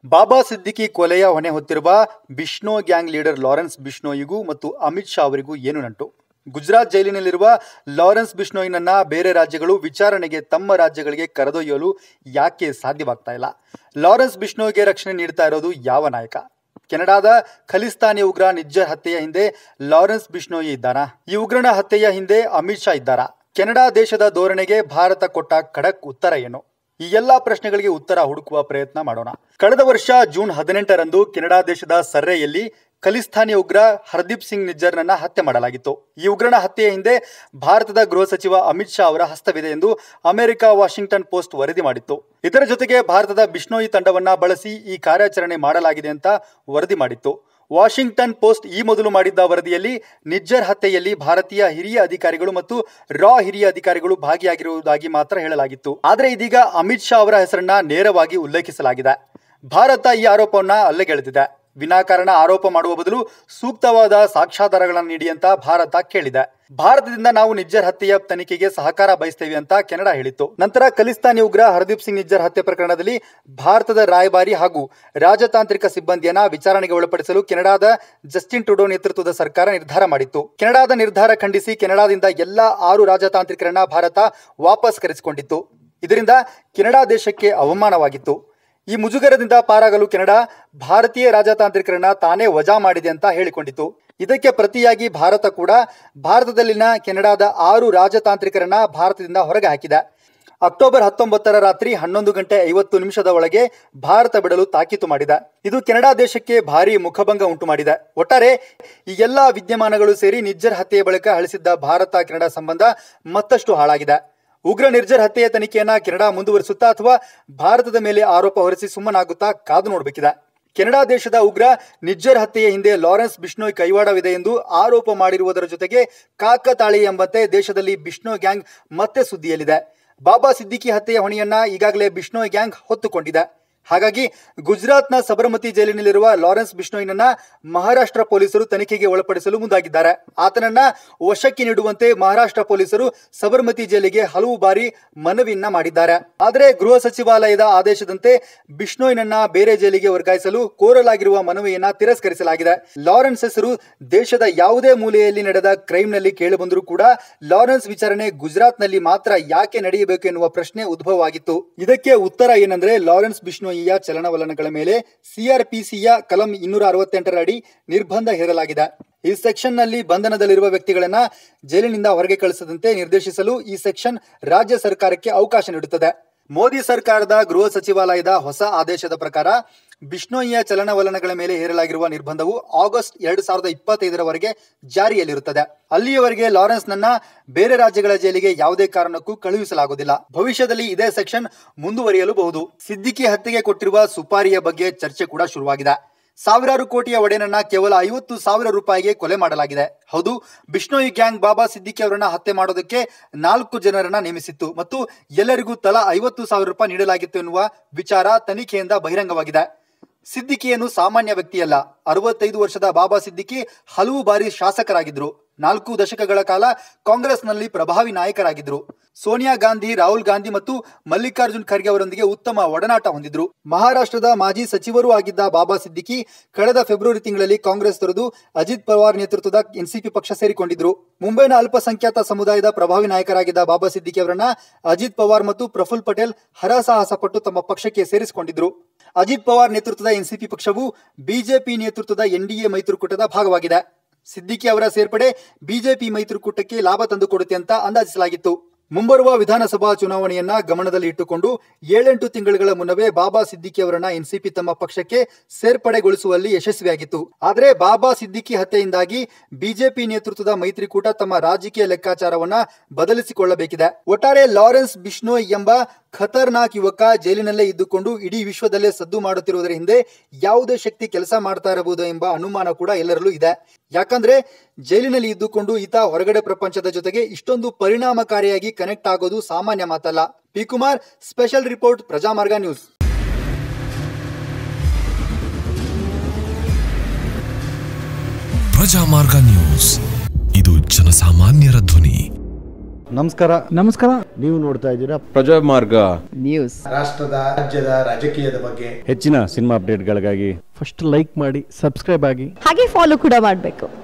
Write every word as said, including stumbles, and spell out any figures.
ಬಾಬಾ ಸಿದ್ದಿಕಿ ಕೊಲೆಯ ಹೊಣೆ ಹೊತ್ತಿರುವ ಬಿಷ್ಣೋಯ್ ಗ್ಯಾಂಗ್ ಲೀಡರ್ ಲಾರೆನ್ಸ್ ಬಿಷ್ಣೋಯಿಗೂ ಮತ್ತು ಅಮಿತ್ ಶಾ ಅವರಿಗೂ ಏನು ನಂಟು? ಗುಜರಾತ್ ಜೈಲಿನಲ್ಲಿರುವ ಲಾರೆನ್ಸ್ ಬಿಷ್ಣೋಯ್ನನ್ನ ಬೇರೆ ರಾಜ್ಯಗಳು ವಿಚಾರಣೆಗೆ ತಮ್ಮ ರಾಜ್ಯಗಳಿಗೆ ಕರೆದೊಯ್ಯಲು ಯಾಕೆ ಸಾಧ್ಯವಾಗ್ತಾ ಇಲ್ಲ? ಲಾರೆನ್ಸ್ ಬಿಷ್ಣೋಯ್ಗೆ ರಕ್ಷಣೆ ನೀಡ್ತಾ ಇರೋದು ಯಾವ ನಾಯಕ? ಕೆನಡಾದ ಖಲಿಸ್ತಾನಿ ಉಗ್ರ ನಿಜ್ಜರ್ ಹತ್ಯೆಯ ಹಿಂದೆ ಲಾರೆನ್ಸ್ ಬಿಷ್ಣೋಯ್ ಇದ್ದಾರಾ? ಈ ಉಗ್ರನ ಹತ್ಯೆಯ ಹಿಂದೆ ಅಮಿತ್ ಶಾ ಇದ್ದಾರಾ? ಕೆನಡಾ ದೇಶದ ಧೋರಣೆಗೆ ಭಾರತ ಕೊಟ್ಟ ಖಡಕ್ ಉತ್ತರ ಏನು? ಈ ಎಲ್ಲಾ ಪ್ರಶ್ನೆಗಳಿಗೆ ಉತ್ತರ ಹುಡುಕುವ ಪ್ರಯತ್ನ ಮಾಡೋಣ. ಕಳೆದ ವರ್ಷ ಜೂನ್ ಹದಿನೆಂಟರಂದು ಕೆನಡಾ ದೇಶದ ಸರ್ರೆಯಲ್ಲಿ ಖಲಿಸ್ತಾನಿ ಉಗ್ರ ಹರ್ದೀಪ್ ಸಿಂಗ್ ನಿಜ್ಜರ್ನನ್ನ ಹತ್ಯೆ ಮಾಡಲಾಗಿತ್ತು. ಈ ಉಗ್ರನ ಹತ್ಯೆಯ ಹಿಂದೆ ಭಾರತದ ಗೃಹ ಸಚಿವ ಅಮಿತ್ ಶಾ ಅವರ ಹಸ್ತವಿದೆ ಎಂದು ಅಮೆರಿಕ ವಾಷಿಂಗ್ಟನ್ ಪೋಸ್ಟ್ ವರದಿ ಮಾಡಿತ್ತು. ಇದರ ಜೊತೆಗೆ ಭಾರತದ ಬಿಷ್ಣೋಯ್ ತಂಡವನ್ನ ಬಳಸಿ ಈ ಕಾರ್ಯಾಚರಣೆ ಮಾಡಲಾಗಿದೆ ಅಂತ ವರದಿ ಮಾಡಿತ್ತು. ವಾಷಿಂಗ್ಟನ್ ಪೋಸ್ಟ್ ಈ ಮೊದಲು ಮಾಡಿದ್ದ ವರದಿಯಲ್ಲಿ ನಿಜ್ಜರ್ ಹತ್ಯೆಯಲ್ಲಿ ಭಾರತೀಯ ಹಿರಿಯ ಅಧಿಕಾರಿಗಳು ಮತ್ತು ರಾ ಹಿರಿಯ ಅಧಿಕಾರಿಗಳು ಭಾಗಿಯಾಗಿರುವುದಾಗಿ ಮಾತ್ರ ಹೇಳಲಾಗಿತ್ತು. ಆದರೆ ಇದೀಗ ಅಮಿತ್ ಶಾ ಅವರ ಹೆಸರನ್ನ ನೇರವಾಗಿ ಉಲ್ಲೇಖಿಸಲಾಗಿದೆ. ಭಾರತ ಈ ಆರೋಪವನ್ನ ಅಲ್ಲಗೆಳೆದಿದೆ. ವಿನಾಕಾರಣ ಆರೋಪ ಮಾಡುವ ಬದಲು ಸೂಕ್ತವಾದ ಸಾಕ್ಷ್ಯಾಧಾರಗಳನ್ನು ನೀಡಿ ಅಂತ ಭಾರತ ಕೇಳಿದೆ. ಭಾರತದಿಂದ ನಾವು ನಿಜ್ಜರ್ ಹತ್ಯೆಯ ತನಿಖೆಗೆ ಸಹಕಾರ ಬಯಸ್ತೇವೆ ಅಂತ ಕೆನಡಾ ಹೇಳಿತ್ತು. ನಂತರ ಖಲಿಸ್ತಾನಿ ಉಗ್ರ ಹರ್ದೀಪ್ ಸಿಂಗ್ ನಿಜ್ಜರ್ ಹತ್ಯೆ ಪ್ರಕರಣದಲ್ಲಿ ಭಾರತದ ರಾಯಭಾರಿ ಹಾಗೂ ರಾಜತಾಂತ್ರಿಕ ಸಿಬ್ಬಂದಿಯನ್ನ ವಿಚಾರಣೆಗೆ ಒಳಪಡಿಸಲು ಕೆನಡಾದ ಜಸ್ಟಿನ್ ಟ್ರುಡೋ ನೇತೃತ್ವದ ಸರ್ಕಾರ ನಿರ್ಧಾರ ಮಾಡಿತ್ತು. ಕೆನಡಾದ ನಿರ್ಧಾರ ಖಂಡಿಸಿ ಕೆನಡಾದಿಂದ ಎಲ್ಲಾ ಆರು ರಾಜತಾಂತ್ರಿಕರನ್ನ ಭಾರತ ವಾಪಸ್ ಕರೆಸಿಕೊಂಡಿತ್ತು. ಇದರಿಂದ ಕೆನಡಾ ದೇಶಕ್ಕೆ ಅವಮಾನವಾಗಿತ್ತು. ಈ ಮುಜುಗರದಿಂದ ಪಾರಾಗಲು ಕೆನಡಾ ಭಾರತೀಯ ರಾಜತಾಂತ್ರಿಕರನ್ನ ತಾನೇ ವಜಾ ಮಾಡಿದೆ ಅಂತ ಹೇಳಿಕೊಂಡಿತು. ಇದಕ್ಕೆ ಪ್ರತಿಯಾಗಿ ಭಾರತ ಕೂಡ ಭಾರತದಲ್ಲಿನ ಕೆನಡಾದ ಆರು ರಾಜತಾಂತ್ರಿಕರನ್ನ ಭಾರತದಿಂದ ಹೊರಗೆ ಹಾಕಿದೆ. ಅಕ್ಟೋಬರ್ ಹತ್ತೊಂಬತ್ತರ ರಾತ್ರಿ ಹನ್ನೊಂದು ಗಂಟೆ ಐವತ್ತು ನಿಮಿಷದ ಒಳಗೆ ಭಾರತ ಬಿಡಲು ತಾಕೀತು ಮಾಡಿದೆ. ಇದು ಕೆನಡಾ ದೇಶಕ್ಕೆ ಭಾರಿ ಮುಖಭಂಗ ಉಂಟು ಮಾಡಿದೆ. ಒಟ್ಟಾರೆ ಈ ಎಲ್ಲಾ ವಿದ್ಯಮಾನಗಳು ಸೇರಿ ನಿಜ್ಜರ್ ಹತ್ಯೆಯ ಬಳಿಕ ಅಳಿಸಿದ್ದ ಭಾರತ ಕೆನಡಾ ಸಂಬಂಧ ಮತ್ತಷ್ಟು ಹಾಳಾಗಿದೆ. ಉಗ್ರ ನಿರ್ಜರ್ ಹತ್ಯೆಯ ತನಿಖೆಯನ್ನ ಕೆನಡಾ ಮುಂದುವರಿಸುತ್ತಾ ಅಥವಾ ಭಾರತದ ಮೇಲೆ ಆರೋಪ ಹೊರಿಸಿ ಸುಮ್ಮನಾಗುತ್ತಾ ಕಾದು ನೋಡಬೇಕಿದೆ. ಕೆನಡಾ ದೇಶದ ಉಗ್ರ ನಿಜ್ಜರ್ ಹತ್ಯೆಯ ಹಿಂದೆ ಲಾರೆನ್ಸ್ ಬಿಷ್ಣೋಯ್ ಕೈವಾಡವಿದೆ ಎಂದು ಆರೋಪ ಮಾಡಿರುವುದರ ಜೊತೆಗೆ ಕಾಕತಾಳಿ ಎಂಬಂತೆ ದೇಶದಲ್ಲಿ ಬಿಷ್ಣೋಯ್ ಗ್ಯಾಂಗ್ ಮತ್ತೆ ಸುದ್ದಿಯಲ್ಲಿದೆ. ಬಾಬಾ ಸಿದ್ದಿಕಿ ಹತ್ಯೆಯ ಹೊಣೆಯನ್ನ ಈಗಾಗಲೇ ಬಿಷ್ಣೋಯ್ ಗ್ಯಾಂಗ್ ಹೊತ್ತುಕೊಂಡಿದೆ. ಹಾಗಾಗಿ ಗುಜರಾತ್ನ ಸಬರಮತಿ ಜೈಲಿನಲ್ಲಿರುವ ಲಾರೆನ್ಸ್ ಬಿಷ್ಣೋಯ್ನನ್ನ ಮಹಾರಾಷ್ಟ್ರ ಪೊಲೀಸರು ತನಿಖೆಗೆ ಒಳಪಡಿಸಲು ಮುಂದಾಗಿದ್ದಾರೆ. ಆತನನ್ನ ವಶಕ್ಕೆ ನೀಡುವಂತೆ ಮಹಾರಾಷ್ಟ್ರ ಪೊಲೀಸರು ಸಬರಮತಿ ಜೈಲಿಗೆ ಹಲವು ಬಾರಿ ಮನವಿಯನ್ನ ಮಾಡಿದ್ದಾರೆ. ಆದರೆ ಗೃಹ ಸಚಿವಾಲಯದ ಆದೇಶದಂತೆ ಬಿಷ್ಣೋಯ್ನನ್ನ ಬೇರೆ ಜೈಲಿಗೆ ವರ್ಗಾಯಿಸಲು ಕೋರಲಾಗಿರುವ ಮನವಿಯನ್ನ ತಿರಸ್ಕರಿಸಲಾಗಿದೆ. ಲಾರೆನ್ಸ್ ಹೆಸರು ದೇಶದ ಯಾವುದೇ ಮೂಲೆಯಲ್ಲಿ ನಡೆದ ಕ್ರೈಮ್ನಲ್ಲಿ ಕೇಳಿಬಂದರೂ ಕೂಡ ಲಾರೆನ್ಸ್ ವಿಚಾರಣೆ ಗುಜರಾತ್ನಲ್ಲಿ ಮಾತ್ರ ಯಾಕೆ ನಡೆಯಬೇಕು ಎನ್ನುವ ಪ್ರಶ್ನೆ ಉದ್ಭವವಾಗಿತ್ತು. ಇದಕ್ಕೆ ಉತ್ತರ ಏನಂದ್ರೆ ಲಾರೆನ್ಸ್ ಬಿಷ್ಣೋಯ್ ಚಲನವಲನಗಳ ಮೇಲೆ ಸಿಆರ್ಪಿಸಿಯ ಕಲಂ ಇನ್ನೂರ ಅರವತ್ತೆಂಟರ ಅಡಿ ನಿರ್ಬಂಧ ಹೇರಲಾಗಿದೆ. ಈ ಸೆಕ್ಷನ್ ನಲ್ಲಿ ಬಂಧನದಲ್ಲಿರುವ ವ್ಯಕ್ತಿಗಳನ್ನ ಜೈಲಿನಿಂದ ಹೊರಗೆ ಕಳಿಸದಂತೆ ನಿರ್ದೇಶಿಸಲು ಈ ಸೆಕ್ಷನ್ ರಾಜ್ಯ ಸರ್ಕಾರಕ್ಕೆ ಅವಕಾಶ ನೀಡುತ್ತದೆ. ಮೋದಿ ಸರ್ಕಾರದ ಗೃಹ ಸಚಿವಾಲಯದ ಹೊಸ ಆದೇಶದ ಪ್ರಕಾರ ಬಿಷ್ಣೋಯ್ಯ ಚಲನವಲನಗಳ ಮೇಲೆ ಹೇರಲಾಗಿರುವ ನಿರ್ಬಂಧವು ಆಗಸ್ಟ್ ಎರಡ್ ಸಾವಿರದ ಇಪ್ಪತ್ತೈದರವರೆಗೆ ಜಾರಿಯಲ್ಲಿರುತ್ತದೆ. ಅಲ್ಲಿಯವರೆಗೆ ಲಾರೆನ್ಸ್ ನನ್ನ ಬೇರೆ ರಾಜ್ಯಗಳ ಜೈಲಿಗೆ ಯಾವುದೇ ಕಾರಣಕ್ಕೂ ಕಳುಹಿಸಲಾಗುವುದಿಲ್ಲ. ಭವಿಷ್ಯದಲ್ಲಿ ಇದೇ ಸೆಕ್ಷನ್ ಮುಂದುವರಿಯಲೂಬಹುದು. ಸಿದ್ದಿಕಿ ಹತ್ಯೆಗೆ ಕೊಟ್ಟಿರುವ ಸುಪಾರಿಯ ಬಗ್ಗೆ ಚರ್ಚೆ ಕೂಡ ಶುರುವಾಗಿದೆ. ಸಾವಿರಾರು ಕೋಟಿಯ ಒಡೆಯನನ್ನ ಕೇವಲ ಐವತ್ತು ಸಾವಿರ ರೂಪಾಯಿಗೆ ಕೊಲೆ ಮಾಡಲಾಗಿದೆ. ಹೌದು, ಬಿಷ್ಣೋಯ್ ಗ್ಯಾಂಗ್ ಬಾಬಾ ಸಿದ್ದಿಕಿ ಅವರನ್ನ ಹತ್ಯೆ ಮಾಡೋದಕ್ಕೆ ನಾಲ್ಕು ಜನರನ್ನ ನೇಮಿಸಿತ್ತು ಮತ್ತು ಎಲ್ಲರಿಗೂ ತಲಾ ಐವತ್ತು ಸಾವಿರ ರೂಪಾಯಿ ನೀಡಲಾಗಿತ್ತು ಎನ್ನುವ ವಿಚಾರ ತನಿಖೆಯಿಂದ ಬಹಿರಂಗವಾಗಿದೆ. ಸಿದ್ದಿಕಿಯನ್ನು ಸಾಮಾನ್ಯ ವ್ಯಕ್ತಿಯಲ್ಲ. ಅರವತ್ತೈದು ವರ್ಷದ ಬಾಬಾ ಸಿದ್ದಿಕಿ ಹಲವು ಬಾರಿ ಶಾಸಕರಾಗಿದ್ರು. ನಾಲ್ಕು ದಶಕಗಳ ಕಾಲ ಕಾಂಗ್ರೆಸ್ನಲ್ಲಿ ಪ್ರಭಾವಿ ನಾಯಕರಾಗಿದ್ರು. ಸೋನಿಯಾ ಗಾಂಧಿ, ರಾಹುಲ್ ಗಾಂಧಿ ಮತ್ತು ಮಲ್ಲಿಕಾರ್ಜುನ್ ಖರ್ಗೆ ಅವರೊಂದಿಗೆ ಉತ್ತಮ ಒಡನಾಟ ಹೊಂದಿದ್ರು. ಮಹಾರಾಷ್ಟ್ರದ ಮಾಜಿ ಸಚಿವರೂ ಆಗಿದ್ದ ಬಾಬಾ ಸಿದ್ದಿಕಿ ಕಳೆದ ಫೆಬ್ರವರಿ ತಿಂಗಳಲ್ಲಿ ಕಾಂಗ್ರೆಸ್ ತೊರೆದು ಅಜಿತ್ ಪವಾರ್ ನೇತೃತ್ವದ ಎನ್ಸಿಪಿ ಪಕ್ಷ ಸೇರಿಕೊಂಡಿದ್ರು. ಮುಂಬೈನ ಅಲ್ಪಸಂಖ್ಯಾತ ಸಮುದಾಯದ ಪ್ರಭಾವಿ ನಾಯಕರಾಗಿದ್ದ ಬಾಬಾ ಸಿದ್ದಿಕಿ ಅವರನ್ನ ಅಜಿತ್ ಪವಾರ್ ಮತ್ತು ಪ್ರಫುಲ್ ಪಟೇಲ್ ಹರಸಾಹಸ ಪಟ್ಟು ತಮ್ಮ ಪಕ್ಷಕ್ಕೆ ಸೇರಿಸಿಕೊಂಡಿದ್ರು. ಅಜಿತ್ ಪವಾರ್ ನೇತೃತ್ವದ ಎನ್ಸಿಪಿ ಪಕ್ಷವು ಬಿಜೆಪಿ ನೇತೃತ್ವದ ಎನ್ಡಿಎ ಮೈತ್ರಿಕೂಟದ ಭಾಗವಾಗಿದೆ. ಸಿದ್ದಿಕಿ ಅವರ ಸೇರ್ಪಡೆ ಬಿಜೆಪಿ ಮೈತ್ರಿಕೂಟಕ್ಕೆ ಲಾಭ ತಂದುಕೊಡುತ್ತೆ ಅಂತ ಅಂದಾಜಿಸಲಾಗಿತ್ತು. ಮುಂಬರುವ ವಿಧಾನಸಭಾ ಚುನಾವಣೆಯನ್ನ ಗಮನದಲ್ಲಿ ಇಟ್ಟುಕೊಂಡು ಏಳೆಂಟು ತಿಂಗಳುಗಳ ಮುನ್ನವೇ ಬಾಬಾ ಸಿದ್ದಿಕಿ ಅವರನ್ನ ಎನ್ಸಿಪಿ ತಮ್ಮ ಪಕ್ಷಕ್ಕೆ ಸೇರ್ಪಡೆಗೊಳಿಸುವಲ್ಲಿ ಯಶಸ್ವಿಯಾಗಿತ್ತು. ಆದರೆ ಬಾಬಾ ಸಿದ್ದಿಕಿ ಹತ್ಯೆಯಿಂದಾಗಿ ಬಿಜೆಪಿ ನೇತೃತ್ವದ ಮೈತ್ರಿಕೂಟ ತಮ್ಮ ರಾಜಕೀಯ ಲೆಕ್ಕಾಚಾರವನ್ನ ಬದಲಿಸಿಕೊಳ್ಳಬೇಕಿದೆ. ಒಟ್ಟಾರೆ ಲಾರೆನ್ಸ್ ಬಿಷ್ಣೋಯ್ ಎಂಬ ಖತರ್ನಾಕ್ ಯುವಕ ಜೈಲಿನಲ್ಲೇ ಇದ್ದುಕೊಂಡು ಇಡೀ ವಿಶ್ವದಲ್ಲೇ ಸದ್ದು ಮಾಡುತ್ತಿರುವುದರ ಹಿಂದೆ ಯಾವುದೇ ಶಕ್ತಿ ಕೆಲಸ ಮಾಡ್ತಾ ಇರಬಹುದು ಎಂಬ ಅನುಮಾನ ಕೂಡ ಎಲ್ಲರಲ್ಲೂ ಇದೆ. ಯಾಕಂದ್ರೆ ಜೈಲಿನಲ್ಲಿ ಇದ್ದುಕೊಂಡು ಈತ ಹೊರಗಡೆ ಪ್ರಪಂಚದ ಜೊತೆಗೆ ಇಷ್ಟೊಂದು ಪರಿಣಾಮಕಾರಿಯಾಗಿ ಕನೆಕ್ಟ್ ಆಗೋದು ಸಾಮಾನ್ಯ ಮಾತಲ್ಲ. P Kumar, special report, Prajamarga news. Prajamarga news, ಇದು ಜನಸಾಮಾನ್ಯರ ಧ್ವನಿ. ನಮಸ್ಕಾರ. ನಮಸ್ಕಾರ. ನೀವು ನೋಡ್ತಾ ಇದ್ದೀರಾ ಪ್ರಜಾಮಾರ್ಗ ನ್ಯೂಸ್. ರಾಷ್ಟ್ರದ ರಾಜ್ಯದ ರಾಜಕೀಯದ ಬಗ್ಗೆ ಹೆಚ್ಚಿನ ಸಿನಿಮಾ ಅಪ್ಡೇಟ್ಗಳಿಗಾಗಿ ಫಸ್ಟ್ ಲೈಕ್ ಮಾಡಿ, ಸಬ್ಸ್ಕ್ರೈಬ್ ಆಗಿ, ಹಾಗೆ ಫಾಲೋ ಕೂಡ ಮಾಡಬೇಕು.